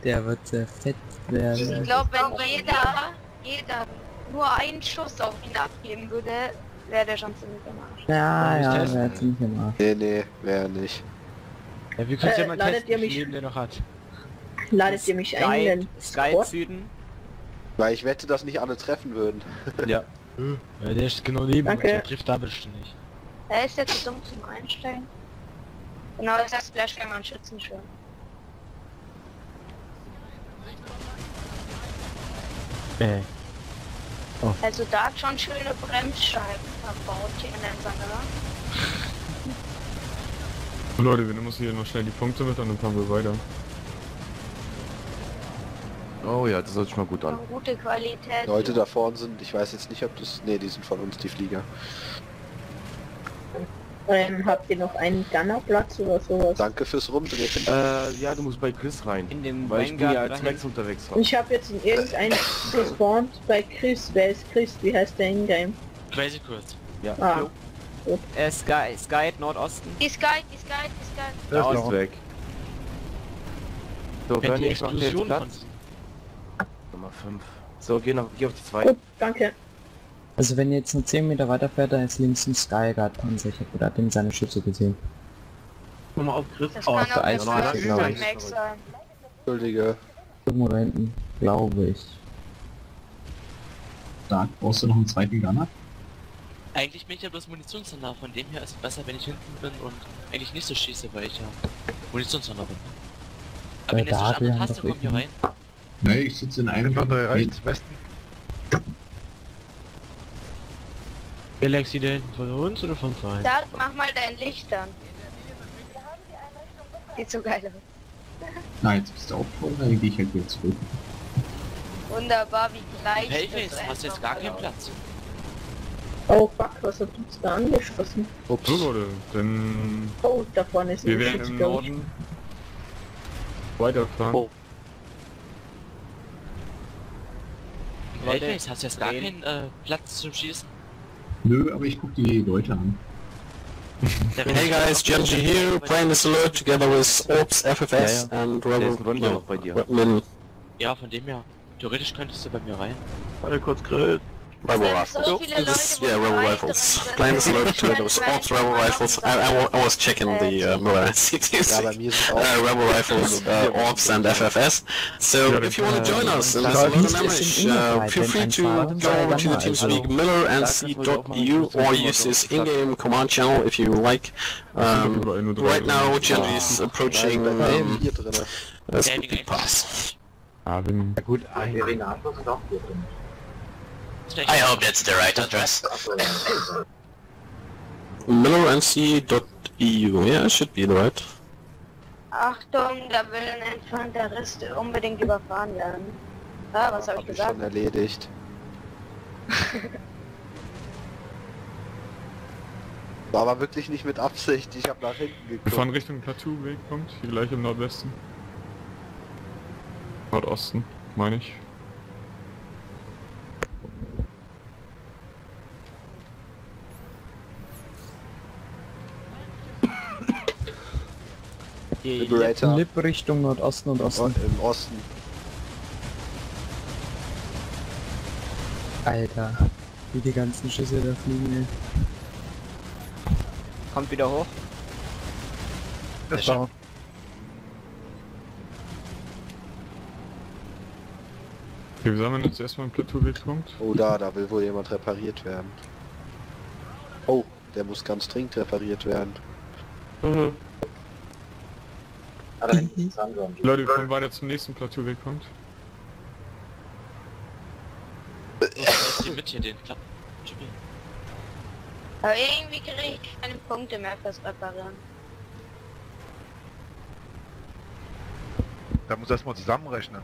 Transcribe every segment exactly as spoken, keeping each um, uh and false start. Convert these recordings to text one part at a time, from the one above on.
Der wird sehr fett werden. Ich glaube, wenn jeder, jeder nur einen Schuss auf ihn abgeben würde, wäre der schon ziemlich im Arsch. Ja, ja, wäre ziemlich im Arsch. Nee, nee, wäre nicht. Ja, wir können Äh, ja mal ladet testen, ihr wie mich- viel Leben der noch hat. Ladet ihr mich ein in den Sky Squad? Süden. Weil ich wette, dass nicht alle treffen würden. Ja. Ja, der ist genau neben uns, Danke. der trifft da bestimmt nicht. Er ist jetzt zu dumm zum Einstellen. Genau, das heißt Splash kann man Schützenschirm. Äh. Also da hat schon schöne Bremsscheiben verbaut hier in der Sache. Leute, wir nehmen uns hier noch schnell die Punkte mit und dann fahren wir weiter. Oh ja, das hört sich mal gut an. Eine gute Qualität. Leute da vorne sind, ich weiß jetzt nicht, ob das... Nee, die sind von uns, die Flieger. Ähm, habt ihr noch einen Gunnerplatz oder sowas? Danke fürs Rumdrehen. Äh, ja, du musst bei Chris rein. In dem Weil ich bin ja Vanguard als dahin. Max unterwegs war. Ich habe jetzt in irgendeinen gespawnt bei Chris. Wer ist Chris? Wie heißt der in-game? Crazy kurz. Ja. Ah, Äh, Sky, Sky Nordosten. Die Sky, die Sky, die Sky. Der ist weg. So, Wenn die Bernie, ich mach dir jetzt Explosion von Platz. Nummer fünf. So, geh, nach, geh auf die zwei. gut, danke. Also wenn ihr jetzt nur zehn Meter weiter fährt, dann ist links ein Skyguard Panzer. Ich hab gerade in seine Schütze gesehen. Das Oh, kann der auch der Eisfläche, First glaub von ich. Max sein. Entschuldige. Irgendwo da hinten, glaube ich. Da brauchst du noch einen zweiten Gunner. Eigentlich bin ich ja bloß Munitionssander, von dem her ist es besser, wenn ich hinten bin und eigentlich nicht so schieße, weil ich ja Munitionssander bin. Aber wenn Äh, ihr es nicht Adrian andere Taste, doch kommt hier rein. Ne, ich sitze in einem... Andere rechts, Westen. Wer lägst sie denn? Von uns oder von zwei? Da, mach mal dein Licht an. Sieht so geil aus. Nein, jetzt bist du auch voll, dann gehe ich halt wieder zurück. Wunderbar, wie gleich Hellface, das hast du jetzt einfach gar keinen verläuft. Platz. Oh fuck, was hat uns da angeschossen? Ups. So Leute, denn Oh, da vorne ist wir ein werden im Schutzgürtel. Norden weiterfahren. Oh. Hellface, hast du jetzt gar drehen. keinen äh, Platz zum Schießen? Nö, aber ich guck die Leute an. Der Hey guys, Genji here, playing this alert together with Orbs, F F S Ja, and Der ist Rebel. ein Ronja noch bei dir. Min, Ja, von dem her. Theoretisch könntest du bei mir rein. Warte kurz, Grill. Rebel Ja, so Rifles. viele This is, Leute, yeah, wo Rebel drei Rifles. drin sind. Playing this alert Ich together kann with gleich Orbs, Rebel mal Rifles. I, sagen. I, wa- I was checking the uh, Miller C T C. Ja, bei mir sind Uh, auch... Rebel Rifles, uh, Orbs and F F S. So Ja, if you want to äh, join us in das this ist alert ein damage, bisschen uh, innerhalb, feel wenn free ein to Fahrer go zwei over to the Gunner, TeamSpeak also- miller and c dot e u or use his in-game command channel if you like. Um, überall nur drei right now, drin. Genji is approaching Nein, bei mir um, vier drinne. uh, Speed Pass. Ah, wenn... Gut, ein. I hope that's the right address. miller and c dot e u, yeah, it should be the right. Achtung, da will ein Infanterist unbedingt überfahren werden. Ah, was habe Hab ich ich gesagt? schon erledigt. War aber wirklich nicht mit Absicht, ich habe nach hinten Wir geguckt. fahren Richtung Plateau-Wegpunkt, hier gleich im Nordwesten. Nordosten, meine ich. Liberator Lip Richtung Nordosten und Osten. im Osten. Alter, wie die ganzen Schüsse da fliegen, ey. Kommt wieder hoch. Das war... Okay, wir sammeln jetzt erstmal einen Plateau-Wegpunkt. Oh da, da will wohl jemand repariert werden. Oh, der muss ganz dringend repariert werden. Leute, wir fahren weiter zum nächsten Plateau-Wegpunkt. Ich zieh mit hier den Klapp. Aber irgendwie kriege ich keine Punkte mehr fürs Reparieren. Da muss erstmal zusammenrechnen.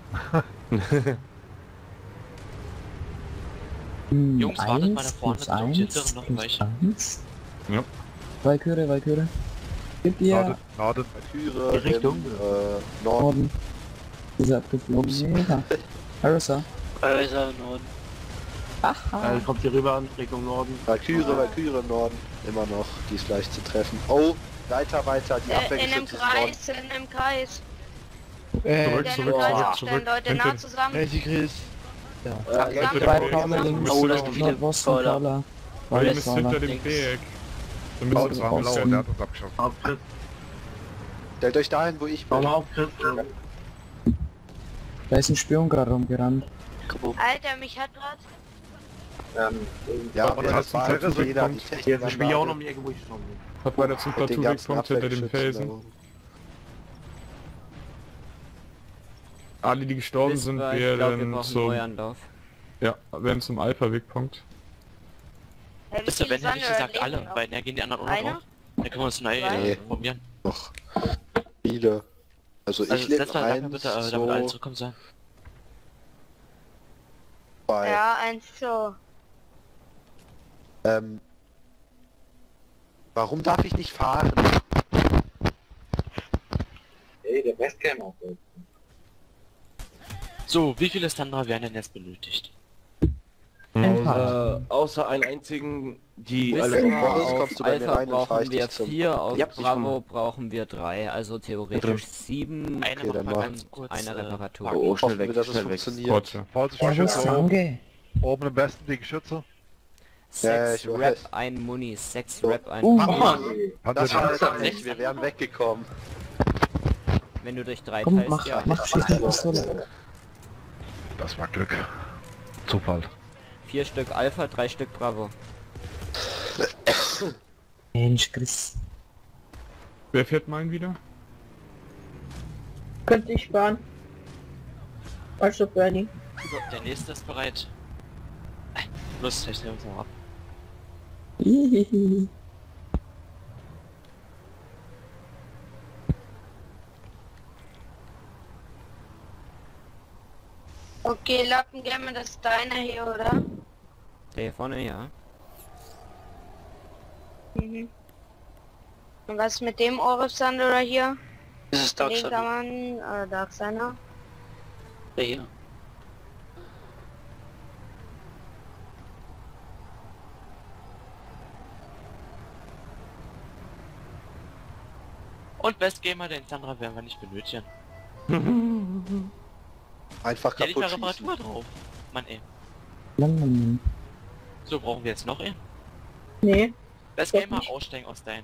Hm, Jungs, wartet mal da eins vorne, plus sind die eins Hinteren noch plus welche? eins. Ja. Valkyrie, Valkyrie. Gib ihr Norden, Norden. Valkyrie Die Richtung? im äh, Norden. Norden. Dieser abgeflogen. Nee, da. Harissa. Also Norden. Aha. Dann kommt hier rüber Richtung Norden. Valkyrie, Valkyrie im Norden. Immer noch, die ist leicht zu treffen. Oh, weiter, weiter, die Äh, in Abwehrgeschütze einem ist Norden. Kreis, in einem Kreis. Äh, Zurück, Stellen zurück, Leute, zurück, stellen zurück. Leute nah Hinten. zusammen. Crazy Chris. Zusammen. Bei Paula links, Oh, das ist wieder Nordwosten Paula. Paula. Weil ist Paula. hinter dem Berg. Da müssen Auto wir raus. rausziehen. Der Auf Chris. Stellt euch dahin, wo ich bin. auf Chris. Da ist ein Spion gerade rumgerannt. Alter, mich hat grad... Ja, aber das das ist war ein halt Zirkelweg, jeder die kommt. Technikanlage. die Ecke, wo ich schon bin. Hat weiter zum Mit den ganzen Plateauwegpunkt hinter dem Abwehrgeschützen Felsen. da oben. Alle, die gestorben Bis sind, wir- ich glaub, wir werden brauchen zum, Neuanlauf. ja, werden zum Alpha-Wegpunkt. Hey, wie Wisst ihr, viele wenn hätte ich Sander gesagt leben alle, noch? weil dann gehen die anderen auch noch Einer? drauf. Dann können wir uns neu Nee. äh, formieren. Noch viele. Also ich Also lebe setzt mal lange eins, bitte, äh, damit alle so, zurückkommen sollen. zwei. Ja, eins so. Ähm, warum darf ich nicht fahren? Ey, der Westcam auf. So, wie viele Standard werden denn jetzt benötigt? Ein paar. Außer, außer einen einzigen, die Bis alle... Boris, auf kommst du bei mir Alpha rein, dann fahr brauchen ich wir dich zum- vier, auf Ja, ich Bravo brauchen wir drei, also theoretisch sieben Eine Okay, macht dann mal mach. ganz kurz. eine äh, Reparatur. Oh, schnell Hoffen wir, weg, dass es schnell weg. funktioniert. Roger. Ja, wo ist Sange? Oben am besten die Geschütze. Ja, Sechs ich weiß. Rap, ein Muni, sechs So. Rap, ein Uh, Muni. Das war Panzer jetzt nicht, wir wären weggekommen. Wenn du durch drei Komm, teilst, mach, ja. mach Schießpistole. Das war Glück. Zufall. Vier Stück Alpha, drei Stück Bravo. Mensch, Chris. Wer fährt meinen wieder? Könnte ich fahren. Also Bernie. So, der nächste ist bereit. Los, ich nehme uns noch ab. Hihihi. Okay, Lappen, gerne das ist deiner hier, oder? Der hier vorne, ja. Mhm. Und was ist mit dem Orif Sander hier? Das ist Den kann man, äh, Dark Sander. Der hier. Und Best Gamer, den Sandra werden wir nicht benötigen. Einfach Ja, nicht mal kaputt schießen. Reparatur drauf. Mann ey. Lang. So, brauchen wir jetzt noch einen? Nee. Best Doch Gamer, nicht. aussteigen aus dein.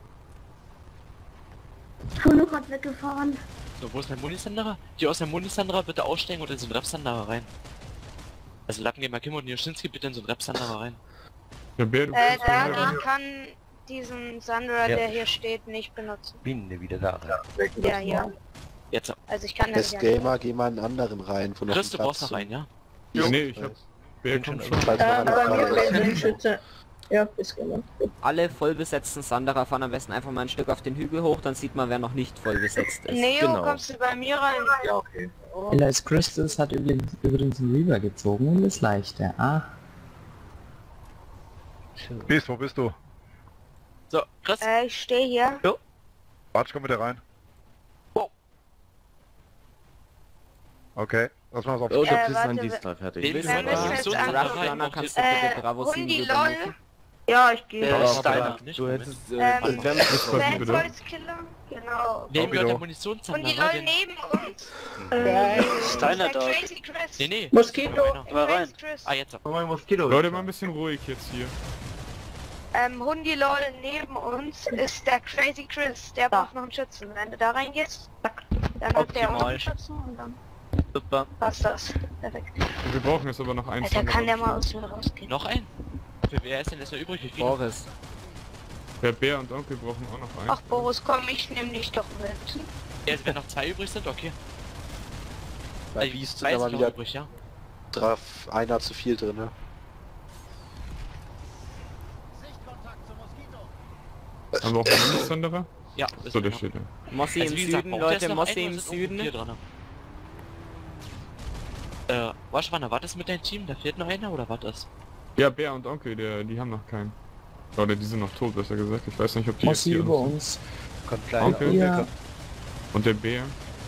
Kuno hat weggefahren. So, wo ist mein Munisanderer? Hier aus der Munisanderer bitte aussteigen und in so einen Repsanderer rein. Also Lappengamer Kim und Joschinski bitte in so einen Repsanderer rein. Der Bär, du Äh, kannst mal der rein. kann diesen Sander, Ja. der hier steht, nicht benutzen. Bin wieder da. Ja, ja. Jetzt. Also ich kann das Best ja Gamer, geh mal in einen anderen rein, wo noch Chris, ein du Platz brauchst noch zum- rein, ja? Ja, nee, ich hab... Bär kommt schon. Falls Äh, noch eine bei mir Frage fällt ist. ein Schütze. Ja, ist genau. Alle vollbesetzten Sanderer fahren am besten einfach mal ein Stück auf den Hügel hoch, dann sieht man, wer noch nicht voll besetzt ist. Neo, genau. kommst du bei mir rein? Ja, okay. Elias Crystals hat übrigens, übrigens einen Reaver gezogen und ist leichter. Ach, Bis, wo bist du? So, Chris, Äh, ich stehe hier. Warte, komm wieder rein. Wow. Okay, lass mal auf. Oh, der Äh, Chris ist warte, an Dienstag Wen fertig. müssen wir jetzt Munitionssanderer anfangen? rein? Runner, kannst du Äh, bitte Bravo sieben Hundi übernehmen? LOL. Ja, ich gehe. Der Ja, Steiner. aber nicht, Du Moment. hättest... Äh, Ähm, Wärme bekommen. Bad bitte. Bad Killer. Genau. Neben Torpedo. der Und die Munitionssanderer, LOL den... neben uns. Äh, Steiner Dog. Crazy Chris. Nee, nee. Moskito. Einer. Crazy Chris. Ah, jetzt. Leute, mal ein bisschen ruhig jetzt hier. Ähm, Hundi LOL neben uns ist der Crazy Chris. Der braucht noch einen Schützen. Wenn du da reingehst, zack, dann hat der auch noch einen Schützen und dann Super. passt das. Perfekt. Wir brauchen jetzt aber noch einen Alter, kann der Sanderer. mal aus mir rausgehen? Noch ein? Für wer ist denn jetzt noch übrig? Wie viele? Boris. Der Bär und Onkel brauchen auch noch einen. Ach Boris, komm, ich nehm dich doch mit. Ja, also wenn noch zwei übrig sind, okay. Bei Also, Beast zwei sind aber noch wieder übrig, ja? drauf, einer zu viel drin. Ne? Haben wir auch einen Munitionssanderer? Ja, So, der noch. steht da. Mossi Also, im wie gesagt, Süden, braucht ihr jetzt Leute, noch Mossi einen im oder sind irgendwo Süden. vier dran? Äh, Waschwanne, war das mit deinem Team? Da fehlt noch einer oder was ist? Ja, Bär und Onkel, der, die haben noch keinen. Oder die sind noch tot, besser gesagt. Ich weiß nicht, ob die Mossi jetzt hier über sind. uns. Kommt gleich. Onkel Ja. und der Bär.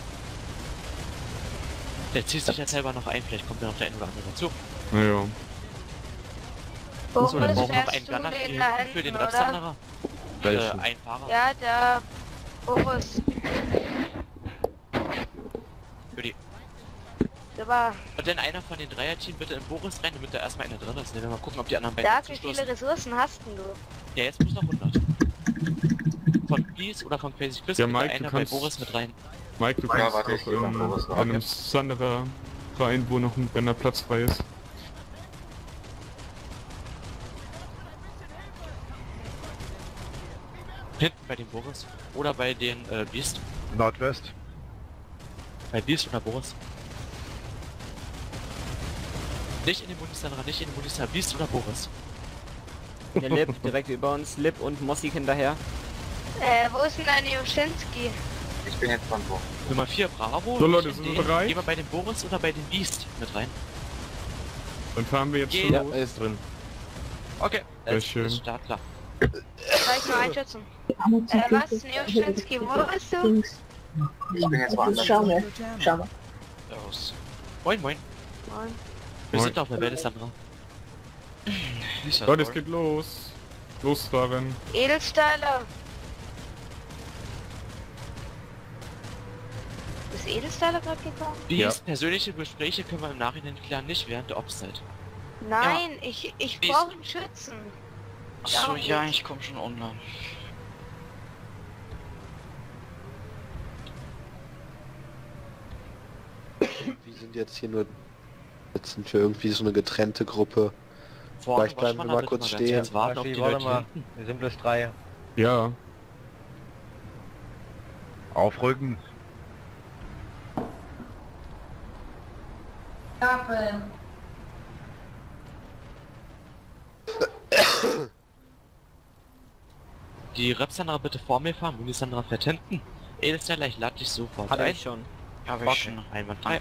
Der zieht sich jetzt selber noch ein, vielleicht kommt ja noch der eine oder andere dazu. Naja. Boris, So, dann brauchen wir noch fährst einen du Gunner den für, da für den hinten, oder? Repsanderer. Äh, Welchen? ein Fahrer. Ja, der Boris. wunderbar. Und dann einer von den Dreierteam bitte in Boris rein, damit da erstmal einer drin ist. Dann werden wir mal gucken, ob die anderen beiden Da, wie zustoßen. viele Ressourcen hast denn du? Ja, jetzt muss noch hundert. Von Beast oder von Crazy Chris Ja, bitte Mike, du einer bei kannst- Boris mit rein. Mike, du Ja, kannst warte, doch ich in, geh mal Boris in nach. einem Sanderer rein, wo noch ein, wenn der Platz frei ist. Hinten bei dem Boris. Oder bei den äh, Beast. Nordwest. Bei Beast oder Boris. Nicht in den Bundesländer, nicht in den Bundesländer. Beast oder Boris. Der Lip direkt über uns, Lip und Mossig hinterher. Äh, wo ist denn dein Joschinski? Ich bin jetzt beim Boris. Nummer vier Bravo. So, Leute, nicht in sind wir den. bereit? Gehen wir bei dem Boris oder bei den Beast mit rein. Dann fahren wir jetzt Ja, schon Ja, los. er ist drin. Okay, Sehr es schön. ist startklar. Soll ich nur einschätzen? Äh, was? Neoschinski, wo bist du? Links. Ich bin jetzt woanders. Schau mal, schau mal. Aus. Moin, moin. Moin. Wir Moin. sind auf der Welt, Sandra. Leute, es geht los. Losfahren. Edelsteiler. Ist Edelsteiler gerade gekommen? Beast, persönliche Gespräche können wir im Nachhinein klären, nicht während der Obstzeit. Nein, ich, ich Ist- brauche einen Schützen. Achso, Ja, ja, ich- ich komm schon online. Wir sind jetzt hier nur jetzt sind wir irgendwie so eine getrennte Gruppe. Vielleicht bleiben wir mal kurz stehen. Jetzt warten, ob die Leute hinten. Wir sind bloß drei. Ja. Aufrücken. Die Repsandra bitte vor mir fahren, Unisandra fährt hinten. Edelsteller, ich lade dich sofort Hatte ein. ich schon. Ja, wir schon. Einwandfrei.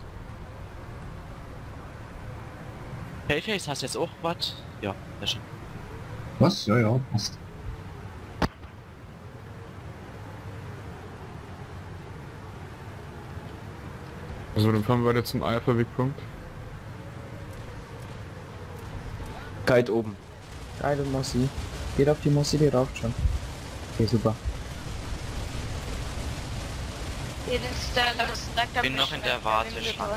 Paleface, hast du jetzt auch was? Ja, sehr schön. Was? Ja, ja, passt. Also dann fahren wir weiter zum Alpha-Wegpunkt. Kite oben. Geil und Mossi. Geht auf die Mossi, die raucht schon. Okay, super. Edelsteiler, das sagt er Bin noch in der Warteschlange.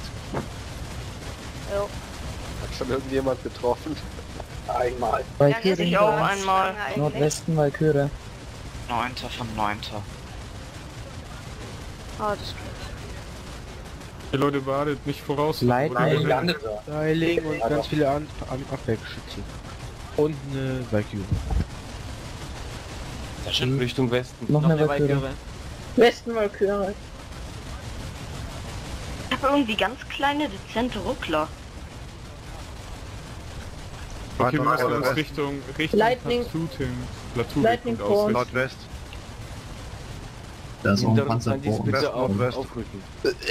Jo. Hat schon irgendjemand getroffen? Einmal. Valkyrie Dann ist hinter auch uns. einmal. Nordwesten Valkyrie. Neunter von Neunter. Oh, das Die Leute wartet nicht voraus. Leid- Wo die Ich Leute- lande da. Styling und ganz viele An An Abwehrgeschütze. Und eine Valkyrie. Sehr schön. Richtung Westen. Noch Noch eine eine Valkyrie. Valkyrie. Westen Valkyrie. Ich habe irgendwie ganz kleine, dezente Ruckler. Okay, wir Weiter müssen uns Nordwest. Richtung, Richtung Lightning- Platoon, Lightning Platoon-Wegpunkt Force. ausrichten. Nordwest. Da ist noch ein Hinter uns Panzer an dies vor uns. bitte West, auf, Nordwest. aufrücken.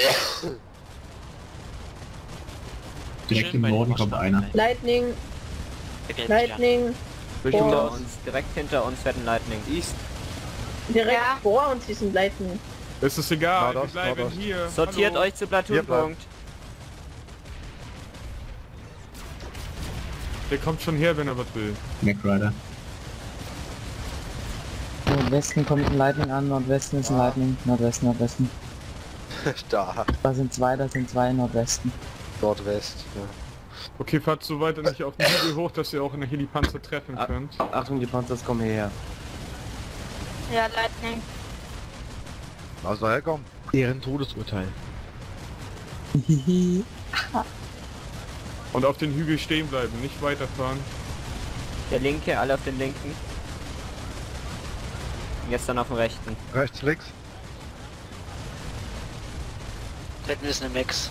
Direkt Schön im bei Norden den kommt Waschmannen einer. rein. Lightning, Der gelbe Stern. Lightning. Hinter Boah. uns, direkt hinter uns fährt ein Lightning. East. Direkt Ja. vor uns ist ein Lightning. Es ist egal, wir Nordost, bleiben Nordost. hier. Sortiert Hallo. euch zu Hier bleiben. Platoon-Punkt. Der kommt schon her, wenn er was will. Macrider. Nordwesten kommt ein Lightning an, Nordwesten ist ein Lightning. Nordwesten, Nordwesten. Da, Da sind zwei, da sind zwei in Nordwesten. Nordwest. Ja. Okay, fahrt so weit nicht auf den Hügel hoch, dass ihr auch in der Helipanzer treffen Ah. könnt. Achtung, die Panzers kommen hierher. Ja, Lightning. Also herkommen. Deren Todesurteil. Hihihi. Und auf den Hügel stehen bleiben, nicht weiterfahren. Der linke, alle auf den linken. Jetzt dann auf den rechten. Rechts, links. Retten ist eine Max.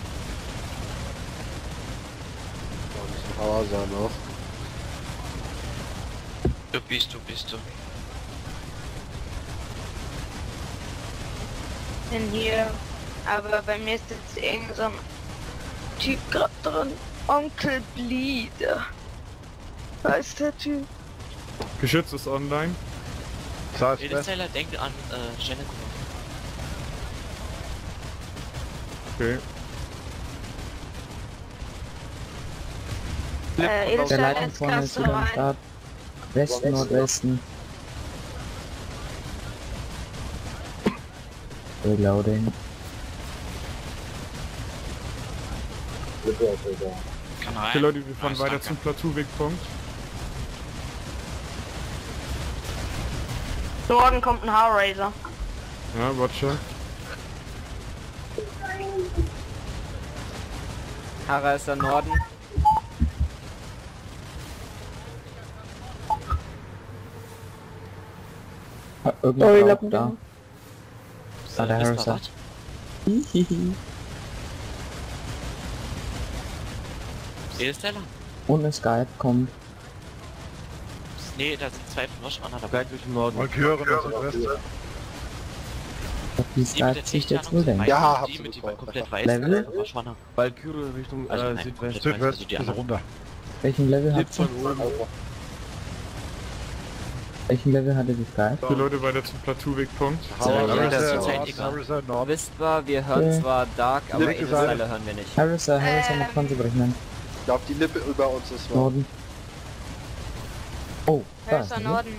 Und Hauser noch. Du bist, du bist du. Bin hier. Aber bei mir ist jetzt irgend so ein Typ gerade drin. Onkel Bleed. Da ist der Typ. Geschütz ist online. Southwest. Edelsteller, denkt an äh, Jennifer. Okay. Äh, Der Edelsteller Lightning ist vorne ist Kasse wieder am rein. Start. Westen, Nordwesten. Reloading. Kann rein. Okay Leute, wir fahren Nice, weiter danke. zum Plateauwegpunkt. Norden kommt ein Hellraiser. Ja, Roger. Hara ist der Norden. Ah, Oh, Irgendwo ich auch glaub, da. Ah, der Äh, ist Harrison. da was? Hihihi. Hier ist der lang. Ohne Skype kommt. Nee, da sind zwei von Roche Honor dabei. Gleich durch den Norden. Valkyrie nach Südwest. Wie Die mit der Skype sich jetzt wohl Technik denkt. Ja, die hab's mit die bekommen. komplett weiß Level? sind, Roche Honor. Valkyrie Richtung Also äh, nein, Südwest. komplett weiß, Südwest, also die bisschen anderen. runter. Welchen Level Lieb hat sie? von oben. Welchen Level hatte die Skype? Okay Leute, weiter zum Plateauwegpunkt. Ja, Harrison, das ist zur Zeit Norden, egal. Harrison, Norden. Wisper, wir hören Okay. zwar Dark, aber Linke Insider Seite. hören wir nicht. Harrison, Harrison Ähm. mit Panzerbrechen. Ich glaube, die Lippe über uns ist mal. Norden. Oh, da Wer ist ist der er. Norden?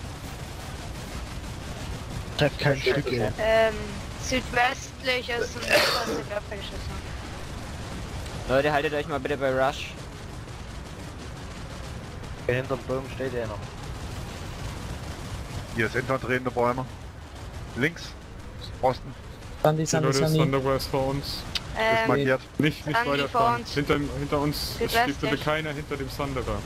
Trefft kein Stück, ey. Ähm, südwestlich ist ein zwanzig abgeschossen. Leute, haltet euch mal bitte bei Rush. Hinterm Baum steht er noch. Hier ist hinterdrehende Bäume. Links. Osten. Sandy, Okay Sandy, Leute, Sandy. Thunderwehr ist vor uns. Ist Ähm, markiert. Nicht, nicht Sandy vor weiterfahren. uns. Hinter, hinter uns steht Südwestlich. bitte keiner hinter dem Thunderer.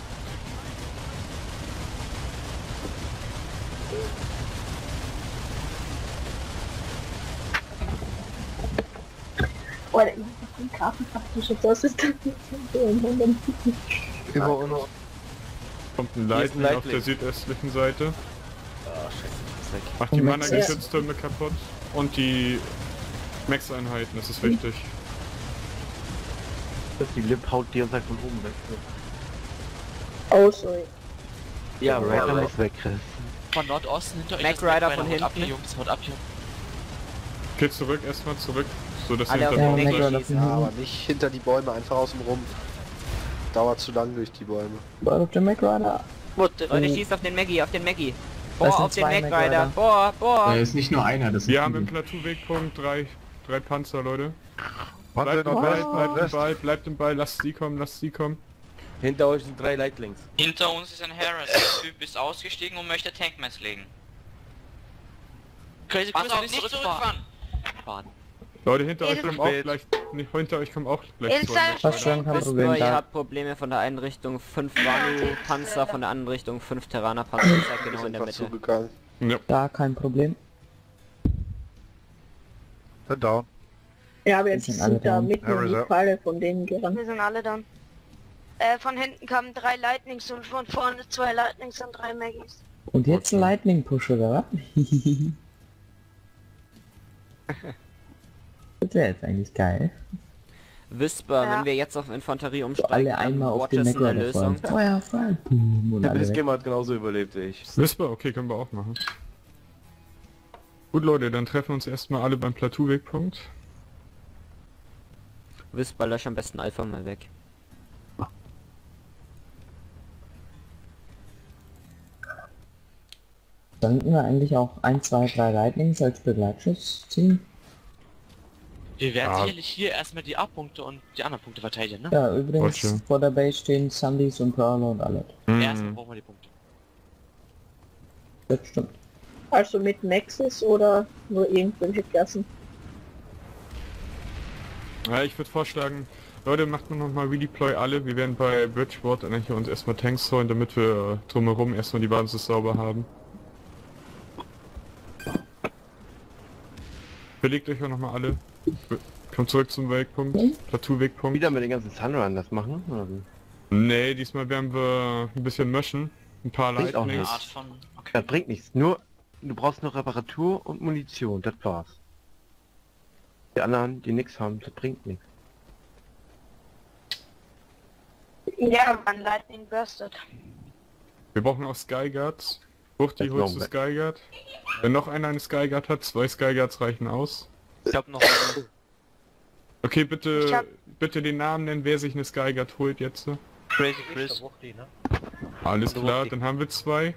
Oh, der ist ein Karten praktisch jetzt aus ist. Über uns. Kommt ein Hier ist ein Lightning auf der Lightning. südöstlichen Seite. Ah, scheiße, ist weg. Macht die Und Mana Max- Geschütztürme kaputt. Und die Max-Einheiten, das ist wichtig. Die Lip haut die und sagt von oben weg. Oh, sorry. Ja, Rider muss weg, Chris. Von Nordosten hinter euch Mac ist Rider Mac von Haut ab hinten. hier, Jungs, haut ab hier. Okay, zurück, erstmal zurück. So, dass ihr Alle hinter auf Baum den Ja, Maggie Maggie seid. auf den schießen. Ja, aber nicht hinter die Bäume, einfach außen rum. Dauert zu lang durch die Bäume. War auf der Mac Rider. Leute, schießt auf den Maggie, auf den Maggie. Da Boah, sind auf den zwei Mac Mac Rider. Rider. Boah, boah. Da ist nicht nur einer, das sind Wir haben im viele. Plateauwegpunkt drei, drei Panzer, Leute. Panzer Bleibt im Nordwest, Ball, bleibt im Nordwest. Ball, bleibt im Ball, lasst sie kommen, lasst sie kommen. Hinter euch sind drei Lightlings. Hinter uns ist ein Harris. Der Typ ist ausgestiegen und möchte Tankmess legen. Crazy Pass Chris, auf, nicht nicht zurückfahren. zurückfahren. Fahren. Leute, hinter euch Ist kommen es auch spät? gleich, nicht, hinter euch kommen auch gleich Ist zwei. es Passt schon, kein Wisper, Problem ihr da. habt Probleme von der einen Richtung fünf Wanu-Panzer, von der anderen Richtung fünf Terraner-Panzer. Ihr seid Wir genau in sind der fast Mitte. zugegangen. Ja. Da, kein Problem. Sind down. Ja, wir Die sind sind alle da down. mitten in die Harrison. Falle von denen gerannt. Wir sind alle dann. Äh, von hinten kamen drei Lightnings und von vorne zwei Lightnings und drei Maggies. Und jetzt ein Lightning Push, oder was? Das wäre jetzt eigentlich geil. Wisper, Ja. wenn wir jetzt auf Infanterie So umsteigen, alle dann einmal auf den Watches Mac in der Rider fahren. Lösung. Feuer, Feuer. Boom, und Der alle weg. Blitzgamer hat genauso überlebt wie ich. Wisper, okay, können wir auch machen. Gut Leute, dann treffen wir uns erstmal alle beim Plateauwegpunkt. Wisper, lösch am besten Alpha mal weg. Sollten wir eigentlich auch ein, zwei, drei Lightnings als Begleitschuss ziehen? Wir werden Ja. sicherlich hier erstmal die A-Punkte und die anderen Punkte verteidigen, ne? Ja, übrigens Okay. vor der Base stehen Sandys und Brawler und alle. Erstmal Mhm. brauchen wir die Punkte. Das stimmt. Also mit Nexus oder nur irgendwelche Klassen? Ja, ich würde vorschlagen, Leute, macht nur noch mal Redeploy alle. Wir werden bei Bridgewater eigentlich uns erstmal Tanks holen, damit wir drumherum erstmal die Basis sauber haben. Belegt euch auch noch mal alle. Kommt zurück zum Wegpunkt, Plateauwegpunkt. Wieder mit den ganzen Sunrun das machen? Oder wie? Nee, diesmal werden wir ein bisschen möschen. Ein paar Bringt auch Lightnings. Art von... Okay. Das bringt nichts. Nur, du brauchst noch Reparatur und Munition. Das war's. Die anderen, die nichts haben, das bringt nichts. Ja, man Lightning burstet. Wir brauchen auch Skyguards. Wuchti, Das holst du brauchen wir. Skyguard? Wenn noch einer eine Skyguard hat, zwei Skyguards reichen aus. Ich hab noch... Okay, Ich bitte, hab- bitte den Namen nennen, wer sich eine Skyguard holt jetzt. Crazy Chris. Alles So, klar, okay. dann haben wir zwei.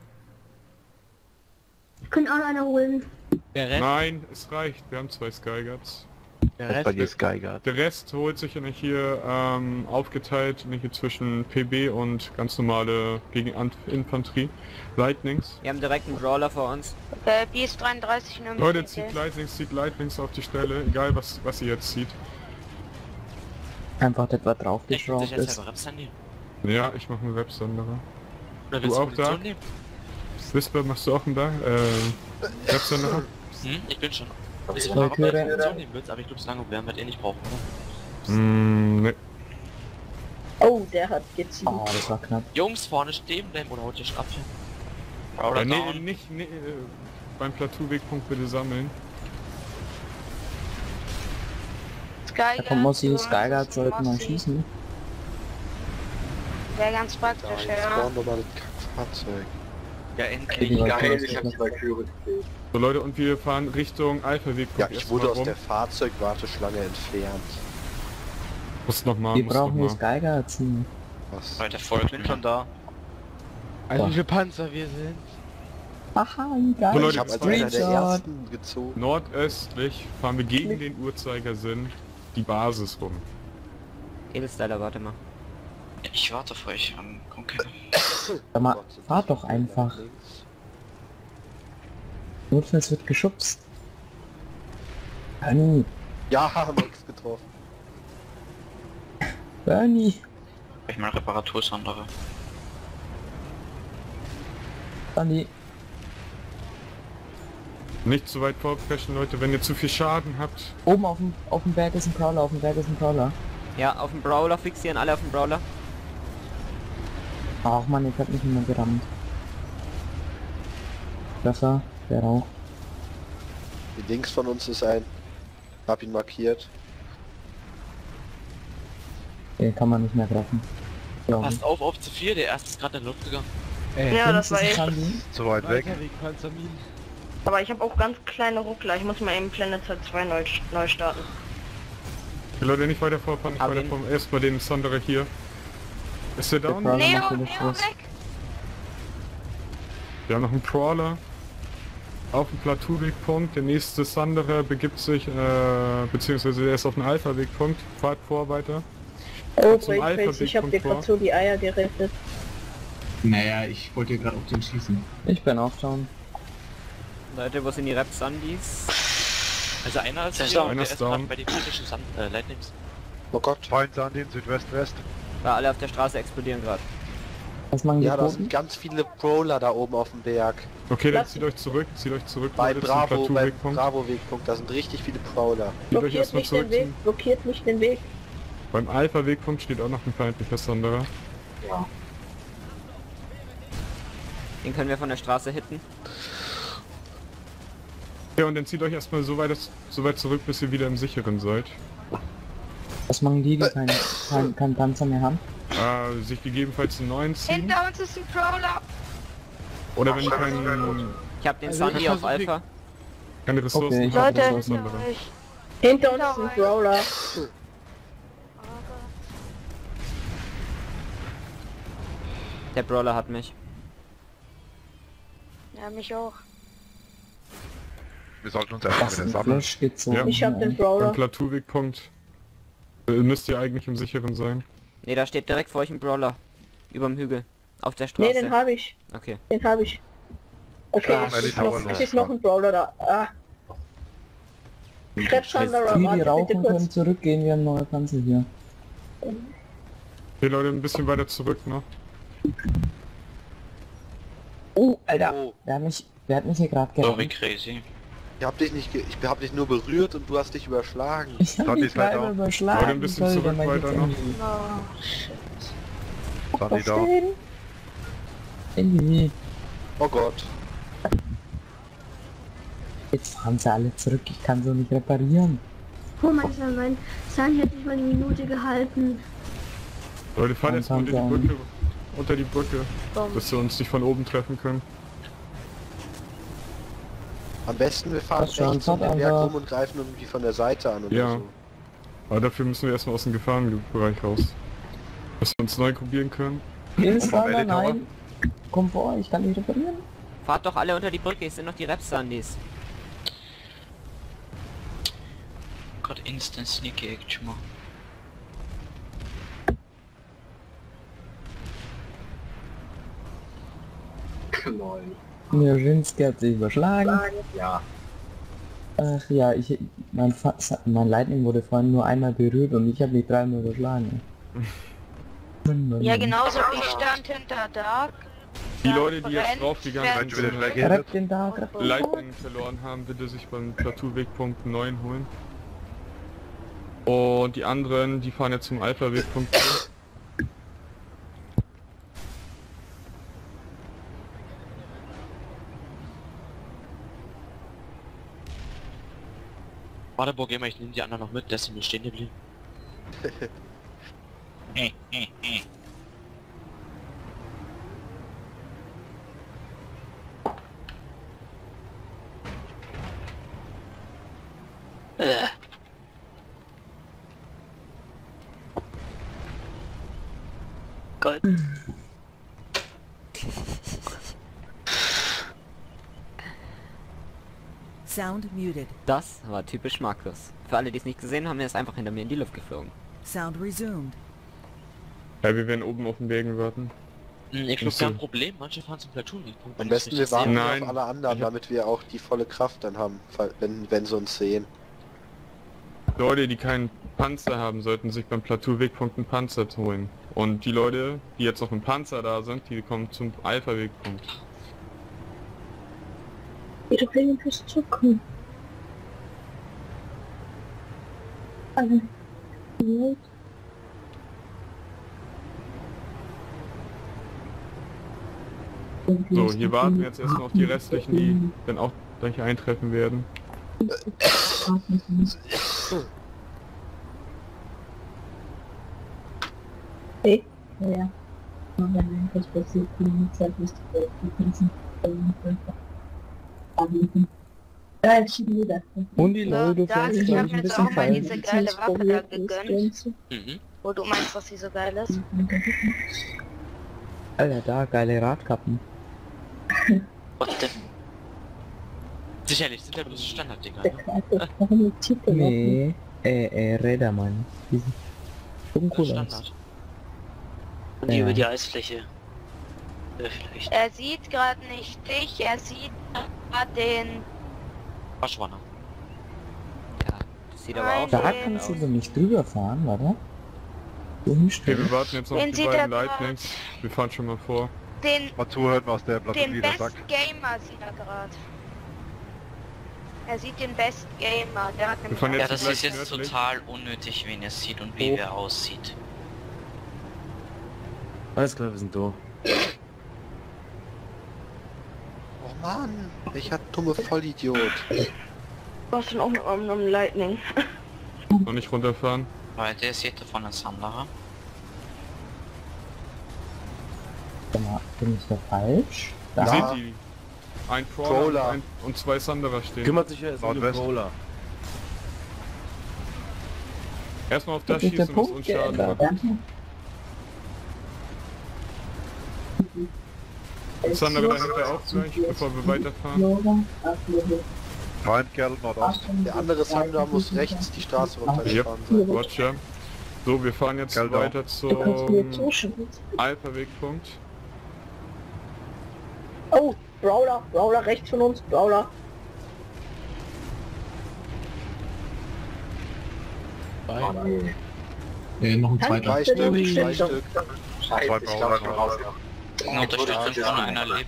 Können auch noch einer holen. Wer rennt? Nein, es reicht, wir haben zwei Skyguards. Der Rest bei dir ist Skyguard. Der Rest holt sich ja nicht hier ähm, aufgeteilt, nicht hier zwischen P B und ganz normale gegen Ant Infanterie. Lightnings. Wir haben direkt einen Brawler vor uns. Äh, B S dreiunddreißig nur mit Leute, Mitte. zieht Lightnings, zieht Lightnings auf die Stelle, egal was, was ihr jetzt zieht. Einfach das, was drauf Ich will dich geschraubt jetzt ist. selber Reps nehmen. Ja, ich mache einen Websonderer. Oder Du willst du auch da? Munition nehmen? Whisper, machst du auch einen da? Äh, Websonderer? Hm, ich bin schon. Ich Ja, frage, ob du okay, Munition nehmen willst, aber ich glaube, so lange werden wir eh nicht brauchen, oder? Mm, ne. Oh, der hat gezielt. Oh, das war knapp. Jungs, vorne stehen bleiben oder haut ihr schon ab hier? Äh, Oder nee, down. nicht, nee, äh, beim Plateauwegpunkt bitte sammeln. Skyguard, Da kommt Mossi, du Skyguard hast sollten mal Mossi. schießen. Wäre ganz Da praktisch, jetzt ja. spawnt doch mal das Kackfahrzeug. Ja, Die endlich. Leute Geil. lassen das- So Leute, und wir fahren Richtung Alpha-Wegpunkt. Ja, ich erstmal wurde aus rum. der Fahrzeugwarteschlange entfernt. Muss noch mal, Wir muss brauchen noch hier mal. Skyguard ziehen. Was? Leute, folgt bin mir. schon da. Also, wie viele Panzer wir sind. Aha, wie geil. So, Leute, Ich habe als zwei- einer der Screenshot. ersten gezogen. Nordöstlich fahren wir gegen den Uhrzeigersinn die Basis rum. Edelstyler, warte mal. Ich warte auf euch. Ähm, komm, keiner. Sag mal, Gott, sind fahr die doch viele einfach. links. Notfalls wird geschubst. Bernie, Ja, Max getroffen. Bernie, Ich mal Reparatursondere. Bernie. Nicht zu weit vorpreschen, Leute, wenn ihr zu viel Schaden habt. Oben auf dem, auf dem Berg ist ein Crawler, auf dem Berg ist ein Crawler. Ja, auf den Brawler fixieren, alle auf den Brawler. Ach man, ich hab mich nicht mehr gerammt. Treffer, der Rauch. Die links von uns ist ein. Hab ihn markiert. Den kann man nicht mehr treffen. Ja, Passt auf, auf zu vier, der erste ist gerade in die Luft gegangen. Ja, das war ich. ich. Zu weit weg. Aber ich habe auch ganz kleine Ruckler. Ich muss mal eben Planet zwei neu, neu starten. Die Leute nicht weiter vorfahren, nicht Hab weiter ihn. vorfahren. Erstmal den Sonderer hier. Ist der down? Der Crawler Neo, macht natürlich Neo, was. weg! Wir haben noch einen Crawler. Auf dem Plateauwegpunkt. Der nächste Sonderer begibt sich, äh, beziehungsweise der ist auf dem Alpha-Wegpunkt. Fahrt vor weiter. Oh, Zum Breakface, ich habe dir Alpha-Wegpunkt gerade so die Eier gerettet. Naja, ich wollte gerade auf den schießen. Ich bin auch down. Leute, wo sind die Reps-Sandys? Also einer ist Der ist hier down, und einer der ist ist gerade down. bei den kritischen Sand äh, Lightnings. Oh Gott. Feind an den Südwest-West. Weil alle auf der Straße explodieren gerade. Was machen die Ja, da Toten? sind ganz viele Brawler da oben auf dem Berg. Okay, dann Lass- zieht euch zurück, zieht euch zurück. Bei Leute, zum Bravo, beim Plateauwegpunkt. Bravo-Wegpunkt, da sind richtig viele Brawler. Zieht euch Blockiert erstmal mich den zurückziehen. Weg, blockiert mich den Weg. Beim Alpha-Wegpunkt steht auch noch ein feindlicher Sonderer. Den können wir von der Straße hitten. Ja, und dann zieht euch erstmal so weit, so weit zurück, bis ihr wieder im Sicheren seid. Was machen die, die keinen kein, kein Panzer mehr haben? Äh, sich gegebenenfalls einen neuen ziehen. Hinter uns ist ein Crawler! Oder wenn ihr keinen, Ich hab den Also Sandy auf Alpha. keine Ressourcen Okay, ich habt, hab Leute, ist was hinter anderes. euch! Hinter uns Hinter ist ein euch. Brawler. Der Brawler hat mich. Ja, mich auch. Wir sollten uns erstmal Das wieder ist ein sammeln. Flash gezogen. Ja. Ich hab den Beim Brawler. Plateauwegpunkt äh, müsst ihr eigentlich im Sicheren sein. Ne, da steht direkt vor euch ein Brawler. Überm Hügel. Auf der Nee, Straße. den habe ich. Okay. Den habe ich. Okay, Ja, es Ellie ist, noch, Tower es los. ist noch ein Brawler da. Ah. Krebswanderer, Die, die warte bitte rauchen, können kurz. zurückgehen, wir haben neue Panzer hier. Okay, Leute, ein bisschen weiter zurück noch. Oh, Alter, Oh, wer hat mich, wer hat mich hier gerade So wie gerammt? crazy. ich hab dich nicht, ge ich hab dich nur berührt und du hast dich überschlagen. Ich hab Sandy mich ist weiter. leider überschlagen. Leute, ein bisschen Sorry, zurück dann mach ich weiter jetzt noch. irgendwie- Oh, shit. Sandy Doch da. stehen. Irgendwie. Oh Gott. Jetzt fahren sie alle zurück, ich kann so nicht reparieren. Guck mal, mein Sandy hat nicht mal eine Minute gehalten. Leute, fahrt Dann erstmal unter die fahren wir Brücke, unter die Brücke, dass wir uns nicht von oben treffen können. Am besten wir fahren Das schon, rechts um den fahrt Berg einfach- rum und greifen irgendwie von der Seite an oder Ja. so. Aber dafür müssen wir erstmal aus dem Gefahrenbereich raus. Dass wir uns neu probieren können. Ist vom da, Ellie Tower? nein. Komm vor, ich kann nicht reparieren. Fahrt doch alle unter die Brücke, es sind noch die Reps-Sandys. gerade Instant Sneaky Action machen. Mirzinski hat sich überschlagen. Ja. Ach ja, ich, mein, Fa mein Lightning wurde vorhin nur einmal berührt und ich habe mich dreimal überschlagen. Ja, genauso. Ich stand hinter Dark. Die Leute, die jetzt draufgegangen sind, Direkt den Dark. Lightning verloren haben, bitte sich beim Plateau-Wegpunkt neun holen. Und die anderen, die fahren jetzt zum Alpha-Wegpunkt. Warte, Bogamer, ich nehme die anderen noch mit, der ist mir stehen geblieben. Äh, äh, äh. Äh. Gott. Sound muted. Das war typisch Markus. Für alle, die es nicht gesehen haben, er ist einfach hinter mir in die Luft geflogen. Sound resumed. Ja, wir werden oben auf den Wegen warten. Hm, ich glaube, kein Problem, manche fahren zum Platoon-Wegpunkt. Am besten wir warten Nein. auf alle anderen, damit wir auch die volle Kraft dann haben, wenn, wenn sie uns sehen. Leute, die keinen Panzer haben, sollten sich beim Plateau-Wegpunkt einen Panzer holen. Und die Leute, die jetzt noch im Panzer da sind, die kommen zum Alpha-Wegpunkt. Ich doch wegen fürs Zukommen. Also, gut. So, hier warten wir jetzt erstmal auf die restlichen, die dann auch gleich eintreffen werden. Okay, ja. Und dann das passiert, die Zeit ist die ganzen ja, ich schiebe wieder. Und die Leute Da, fahren ich sich hab ein mir jetzt bisschen auch mal falsch. diese geile Waffe da gegönnt. Mhm. Wo du meinst, dass sie so geil ist. Alter, da, geile Radkappen. What the? Sicherlich, sind ja bloß Standarddinger, ne? Nee, äh, äh, Räder, Mann. Die sind schon cool aus. Standard. Und die Ja. über die Eisfläche. Äh, vielleicht. Er sieht gerade nicht dich, er sieht gerade den... Waschwanne. Ja, das sieht aber auch Da schon kannst du aus. so nicht drüber fahren, warte. So nicht Okay, wir warten jetzt noch auf Den die sieht beiden er grad. Lightnings. Wir fahren schon mal vor. Den, Mal zuhören, was der den Plattenlieder Best sagt. Gamer sieht er gerade. Er sieht den Best Gamer, der hat Wir nämlich... fahren Ja, jetzt das gleich ist jetzt nördlich. total unnötig, wen er sieht und wie Oh. wer aussieht. Alles klar, wir sind da. Oh Mann, welcher dumme Vollidiot. Was denn auch mit einem Lightning? Noch nicht runterfahren. Weil der ist jetzt von der Sanderer. Sag mal, bin ich da falsch? Da. Seht ihr? Ein Crawler, Crawler. Ein, und zwei Sanderer stehen. Kümmert sich ja jetzt um den Nordwest. Brawler. Erstmal auf das Hat sich der schießen, was Punkt uns Schaden geändert? macht. Und Sandere dahinter auch gleich, bevor wir weiterfahren. Feindkerl Nordost. Der andere Sander muss rechts die Straße Yep, runtergefahren sein. Roger. So, wir fahren jetzt Gelder. weiter zum Alpha-Wegpunkt. Oh, Brawler, Brawler rechts von uns, Brawler. Äh, noch ein Kann zweiter. Drei Stück, Ui. zwei Stück. Zwei Brawler noch. Eine Unterstützung von einer lebt.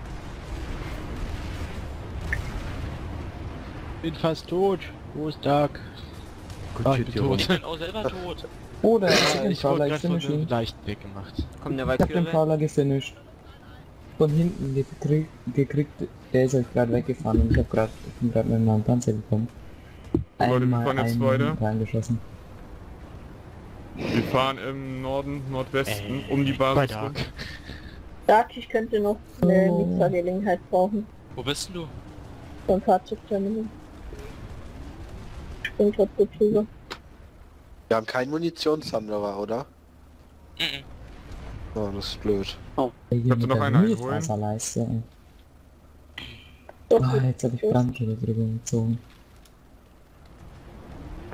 Bin fast tot. Wo ist Dark? Gut, Ah, ich bin tot. Ich bin auch selber tot. Oder ich hab Ja, den ich Prowler wurde gerade von gefinisht. einem Leichten weggemacht. Kommt der Ich hab den Valkyrie? Prowler gefinisht. Von hinten gekriegt, gekriegt, der ist euch gerade weggefahren und ich hab grad, ich bin gerade mit meinem Panzer gekommen. Leute, wir Einmal fahren jetzt einen weiter. reingeschossen. Wir fahren im Norden, Nordwesten, um die bei Basis Dark. rum. Dark, ich könnte noch eine Oh. Mixergelegenheit brauchen. Wo bist denn du? Vom Fahrzeugterminal. Ich bin gerade gut drüber. Wir haben keinen Munitionssanderer, oder? Mhm. Oh, das ist blöd. Ich Könnte noch einer einholen? Wasserleiste. Doch, Ah, jetzt hab ich Brandschule drüber gezogen.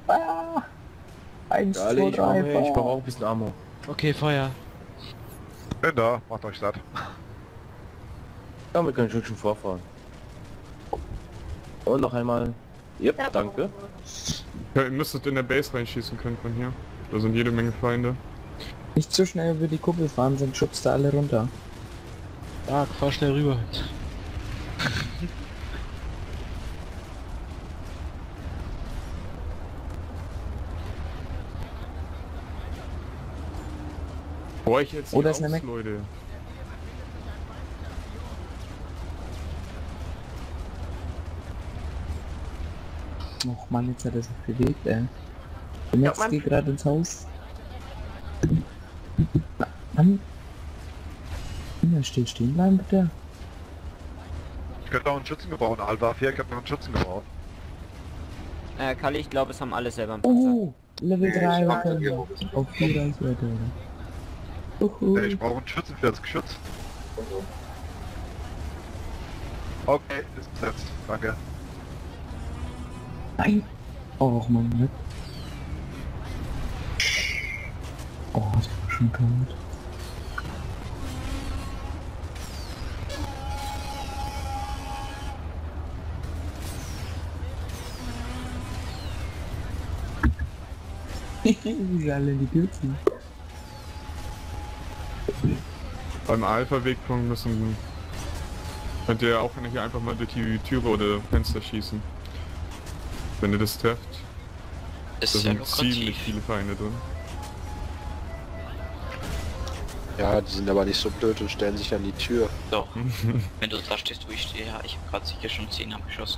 Ah, eins, Ja, zwei, ich drei, brauche ich brauch auch Feuer. ein bisschen Ammo. Okay, Feuer. Bin da, macht euch satt. Ja, wir können schon schon vorfahren. Und noch einmal. Yep, Ja, danke. Ja, ihr müsstet in der Base reinschießen können von hier. Da sind jede Menge Feinde. Nicht zu schnell über die Kuppel fahren, sonst schubst du alle runter. Ja, fahr schnell rüber. Boah, ich jetzt Oh, da ist eine aus, Mac. Leute. Och Mann, jetzt hat er sich bewegt, ey. Der Max Mann. geht gerade ins Haus. Mann. Ja, still stehen bleiben, bitte. Ich könnte auch einen Schützen gebrauchen. Alva vier, ich hab noch einen Schützen gebraucht. Äh, Kali, ich glaube, es haben alle selber einen Panzer. Oh, Level drei, ich wir hab können den auf vier Reichweite, oder? Uhu. Ich brauche einen Schützen für das Geschütz. Okay, ist besetzt. Danke. Nein! Oh Mann, ne? Oh, der war schon tot. Wie sie alle in die Tür ziehen. Beim Alpha-Wegpunkt müssen... Könnt ihr auch hier einfach mal durch die Türe oder Fenster schießen. Wenn ihr das trefft. Ist Da sehr sind ziemlich lukrativ. viele Feinde drin. Ja, die sind aber nicht so blöd und stellen sich an die Tür. Doch. Wenn du da stehst, wo ich stehe, ja, ich habe gerade sicher schon zehn abgeschossen.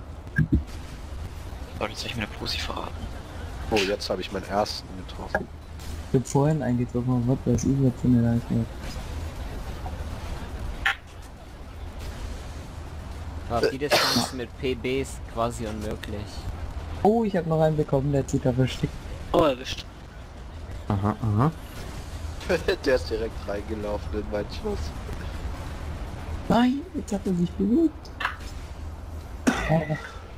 So, jetzt soll ich meine Pussy verraten. Oh, jetzt habe ich meinen ersten getroffen. Ich hab vorhin eingetroffen, was weiß ich, was für eine Reichweite. War die Distanz mit P Bs quasi unmöglich. Oh, ich habe noch einen bekommen, der hat sich da versteckt. Oh, erwischt. Aha, aha. Der ist direkt reingelaufen in meinen Schuss. Nein, jetzt hat er sich bewegt. Oh.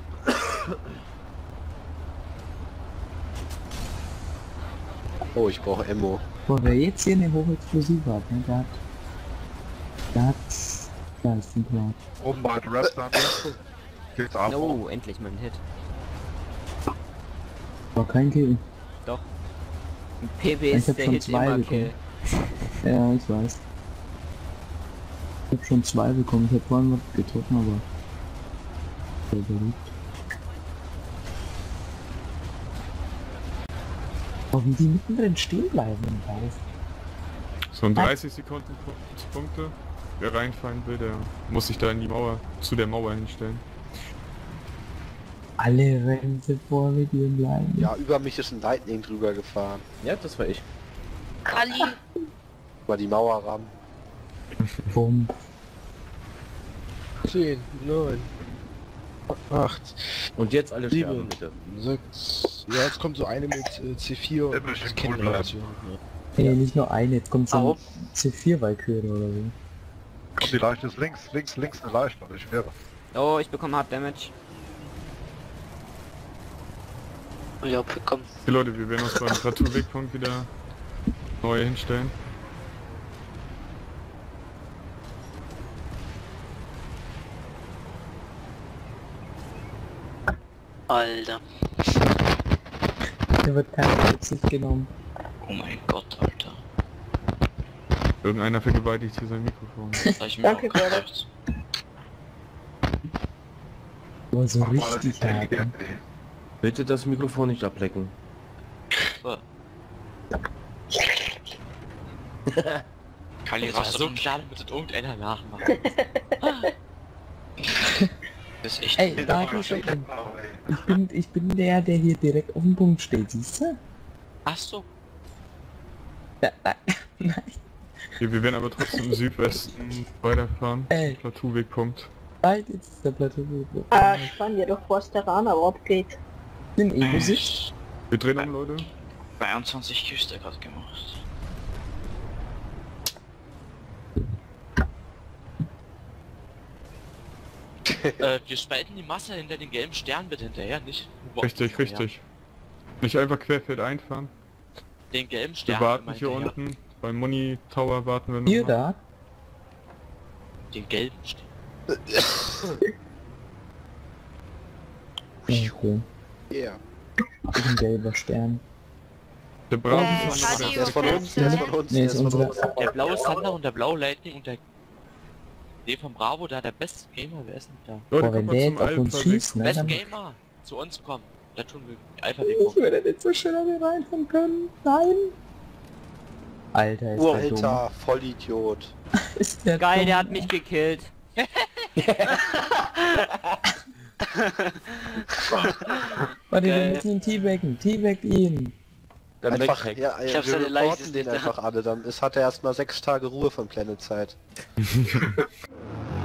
Oh, ich brauche Ammo. Boah, wer jetzt hier eine Hochexplosive hat, ne, der hat... Der hat... Da ist ein Plan. Oben bei den Rest an mir. Geht's ab. Oh, endlich mal ein Hit. War kein Kill. Doch. Ein P B Ich ist hab der schon Hit zwei immer bekommen. Kill. Ja, ich weiß. Ich hab schon zwei bekommen, ich hab vorhin was getroffen, aber... Der überlebt. Oh, wie die mittendrin stehen bleiben im Lauf. So in dreißig Sekunden Punkte. Wer reinfallen will, der muss sich da in die Mauer, zu der Mauer hinstellen. Alle rennen vor mit ihren bleiben. Ja, über mich ist ein Lightning drüber gefahren. Ja, das war ich. Kali. Über die Mauer ran. Bumm. zehn, neun, acht. Und jetzt alle Sieben. sterben, bitte. sechs. Ja, jetzt kommt so eine mit äh, C vier und Immer schön das cool kennen wir bleiben. dazu. Ey, nicht nur eine, jetzt kommt so Warum? ein C vier Valkyrie oder so. Und die Leiche ist links, links, links eine Leiche, also ich schwöre. Oh, ich bekomme Hard Damage. Ja, komm. Die Leute, wir werden uns beim Plateau-Wegpunkt wieder neu hinstellen. Alter. Hier wird keine Rücksicht genommen. Oh mein Gott, Alter. Irgendeiner vergewaltigt hier sein Mikrofon. Das hab ich mir Danke, auch Bruder. gedacht. Aber so richtig hart. Ne? Bitte das Mikrofon nicht ablecken. So. Kali, Das war raus so so klar, damit das irgendeiner nachmacht. Das ist echt. Ey, da geh schon hin. Ich bin, ich bin der, der hier direkt auf dem Punkt steht, siehst du? Ach so. Ja, nein, nein. Okay, wir werden aber trotzdem im Südwesten weiterfahren. Ey. Plateau-Wegpunkt. Nein, jetzt ist der Plateau. Ah, spann dir doch Forsteraner, aber ob geht. Den Ego-Sicht. Wir drehen um, Leute. zweiundzwanzig Küste gerade gemacht. äh, wir spalten die Masse hinter den gelben Stern bitte hinterher, nicht? Richtig, richtig. Nicht einfach querfeld einfahren. Den gelben Wir Stern. warten meinte hier er. unten. Beim Muni Tower warten wir noch. Hier mal. da? Den gelben Stern. Okay. Yeah. Ein gelber Stern. Der braune Äh, Thunder Fadi, oder Der ist von uns, der ist von uns, Nee, der ist ist von unsere. uns. Der blaue Thunder und der blaue Lightning und der... Der von Bravo, da der beste Gamer, wer ist denn da? Leute, Boah, wenn kommt der mal jetzt zum auf uns Alpha weg. schießt, ne? Best Dann Gamer! Zu uns kommen. Da tun wir Alpha Weg. ich würde nicht so schnell an den reinfahren können. Nein. Alter, ist Oh, der dumm. Alter, Vollidiot. Ist der Geil, dumm. der hat mich gekillt. Warte, wir Geil. müssen ihn teabaggen. Teabag ihn. Dann Einfach, weghacken. ja, Ich ja, hab wir seine Leiche reporten den nicht da. einfach alle, dann ist, hat er erstmal sechs Tage Ruhe von Planet Zeit.